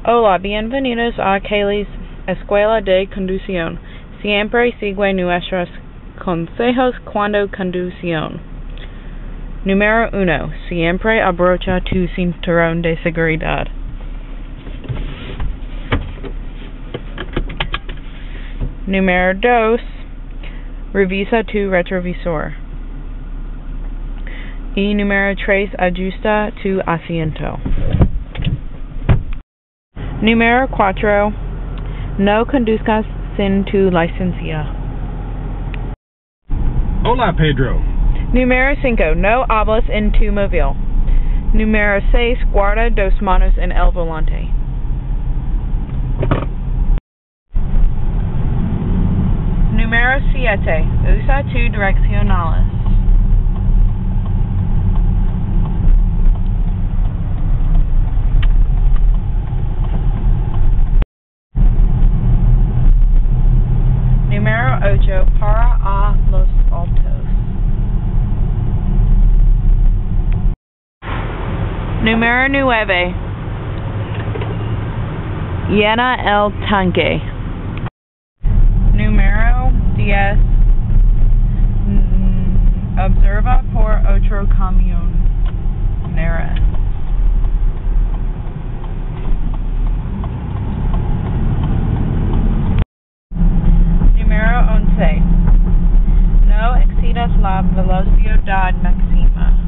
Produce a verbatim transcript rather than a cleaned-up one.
Hola, bienvenidos a Kayleigh's Escuela de Conducción. Siempre sigue nuestros consejos cuando conducción. Número uno. Siempre abrocha tu cinturón de seguridad. Número dos. Revisa tu retrovisor. Y número tres. Ajusta tu asiento. Número cuatro. No conduzcas sin tu licencia. Hola, Pedro. Número cinco. No hables en tu móvil. Número seis. Guarda dos manos en el volante. Número siete. Usa tus direccionales. Número ocho. Para a los altos. Número nueve. Llena el tanque. Número diez. Mm, observa por otro camioneros. Número once. No excedas la velocidad máxima.